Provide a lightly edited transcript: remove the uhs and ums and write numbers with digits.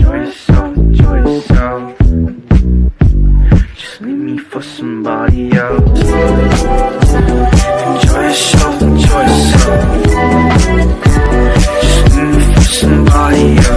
Enjoy yourself, enjoy yourself. Just leave me for somebody else. Enjoy yourself, enjoy yourself. Just leave me for somebody else.